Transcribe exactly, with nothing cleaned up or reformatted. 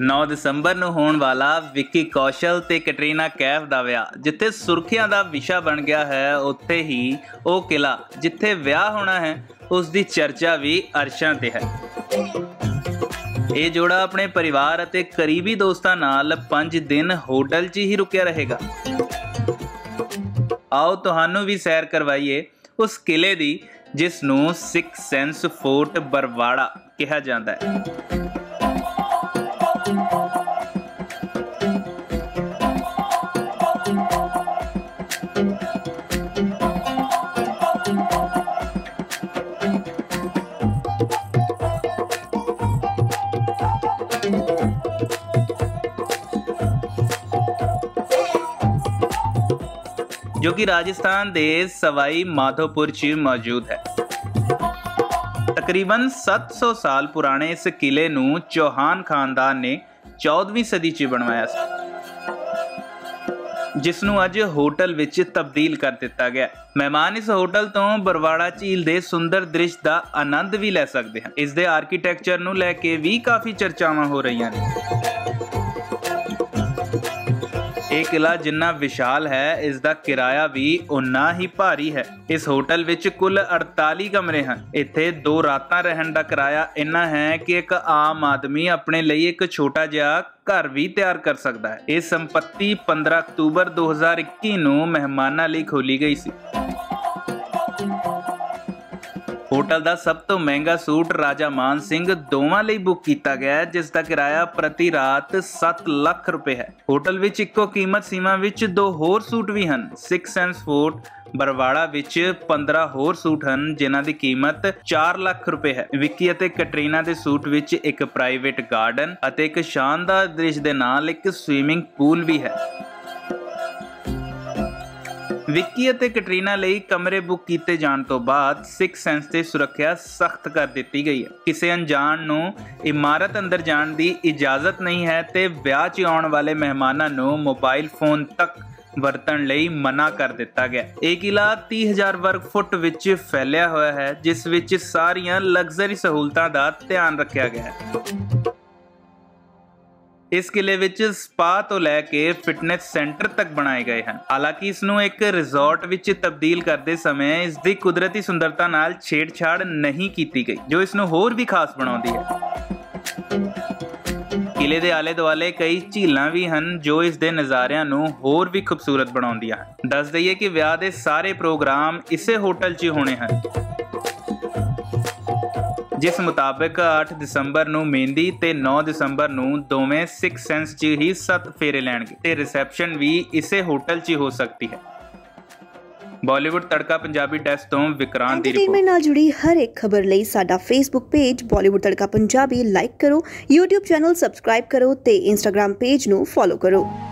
नौ ਦਸੰਬਰ ਨੂੰ ਹੋਣ ਵਾਲਾ ਵਿੱਕੀ ਕੌਸ਼ਲ ਤੇ ਕੈਟਰੀਨਾ ਕੈਫ ਦਾ ਵਿਆਹ ਜਿੱਥੇ ਸੁਰਖੀਆਂ ਦਾ ਵਿਸ਼ਾ ਬਣ ਗਿਆ ਹੈ, ਉੱਥੇ ਹੀ ਉਹ ਕਿਲਾ ਜਿੱਥੇ ਵਿਆਹ ਹੋਣਾ ਹੈ ਉਸ ਦੀ ਚਰਚਾ ਵੀ ਅਰਸ਼ਾਂ ਤੇ ਹੈ। ਇਹ ਜੋੜਾ ਆਪਣੇ ਪਰਿਵਾਰ ਅਤੇ ਕਰੀਬੀ ਦੋਸਤਾਂ ਨਾਲ ਪੰਜ ਦਿਨ ਹੋਟਲ 'ਚ ਹੀ ਰੁਕਿਆ ਰਹੇਗਾ। आओ तुहानू भी सैर करवाइए उस किले दी जिस नू सिक्स सेंस फोर्ट बरवाड़ा कहा जाता है। जो कि राजस्थान के सवाई माधोपुर च मौजूद है। तकरीबन सात सौ साल पुराने इस किले नू चौहान खानदान ने चौदहवीं सदी च बनवाया सी, जिसनू अज होटल विच तब्दील कर दिता गया। मेहमान इस होटल तो बरवाड़ा झील के सुंदर दृश्य का आनंद भी ले सकते हैं। इस दे आर्कीटैक्चर नू लैके भी काफ़ी चर्चावां हो रही हैं। ਇਹ किला जिन्ना विशाल है, इसका किराया भी उन्ना ही भारी है। इस होटल विच कुल अड़ताली कमरे हैं। इत्थे दो रातां रहन का किराया इन्ना है कि एक आम आदमी अपने लिए एक छोटा जिहा घर भी तैयार कर सकता है। ये संपत्ति पंद्रह अक्तूबर दो हज़ार इक्की नूं मेहमानां लई खोली गई सी। होटल का सब तो महंगा सूट राजा मान सिंह दोवां लई बुक किया गया है, जिसका किराया प्रति रात सत्त लाख रुपए है। होटल विच इक्को कीमत सीमा विच दो होर सूट भी हैं। सिक्स सेंस फोर्ट बरवाड़ा विच पंद्रह होर सूट हैं जिन्हां दी कीमत चार लाख रुपए है। विक्की अते कैटरीना दे सूट विच एक प्राइवेट गार्डन अते एक शानदार दृश्य दे नाल एक स्विमिंग पूल भी है। विक्की ਅਤੇ ਕੈਟਰੀਨਾ ਲਈ ਕਮਰੇ ਬੁੱਕ ਕੀਤੇ ਜਾਣ ਤੋਂ ਬਾਅਦ ਸਿਕਸ ਸੈਂਸ ਤੇ ਸੁਰੱਖਿਆ ਸਖਤ ਕਰ ਦਿੱਤੀ ਗਈ ਹੈ। ਕਿਸੇ ਅਣਜਾਣ ਨੂੰ ਇਮਾਰਤ ਅੰਦਰ ਜਾਣ ਦੀ ਇਜਾਜ਼ਤ ਨਹੀਂ ਹੈ ਤੇ ਵਿਆਹ 'ਚ ਆਉਣ ਵਾਲੇ ਮਹਿਮਾਨਾਂ ਨੂੰ ਮੋਬਾਈਲ ਫੋਨ ਤੱਕ ਵਰਤਣ ਲਈ ਮਨਾ ਕਰ ਦਿੱਤਾ ਗਿਆ। ਇਹ ਕਿਲਾ तीस हज़ार वर्ग फुट ਵਿੱਚ ਫੈਲਿਆ ਹੋਇਆ ਹੈ, ਜਿਸ ਵਿੱਚ ਸਾਰੀਆਂ ਲਗਜ਼ਰੀ ਸਹੂਲਤਾਂ ਦਾ ਧਿਆਨ ਰੱਖਿਆ ਗਿਆ ਹੈ। इस किले विच स्पा तो लैके फिटनेस सेंटर तक बनाए गए हैं। हालांकि इसनू एक रिजॉर्ट विच तब्दील करते समय इसकी कुदरती सुंदरता नाल छेड़छाड़ नहीं की गई, जो इसनू होर भी खास बनाउंदी है। किले दे आले दुआले कई झीलां भी हैं जो इस दे नज़ारियां नू होर भी खूबसूरत बनाउंदियां हैं। दस दईए कि विआह दे सारे प्रोग्राम इसे होटल 'च होने हैं, जिस मुताबिक आठ दसंबर नूं मेहंदी ते नौ दसंबर नूं दोवें सिक्स सेंस च ही सत्त फेरे लैणगे ते रिसैप्शन भी इसे होटल च हो सकती है। बॉलीवुड तड़का पंजाबी डेस्क तो विक्रांत दी रिपोर्ट। नाल जुड़ी हर एक खबर लई साडा Facebook page Bollywood Tadka Punjabi like करो, यूट्यूब चैनल सबसक्राइब करो ते इंस्टाग्राम पेज नूं फॉलो करो।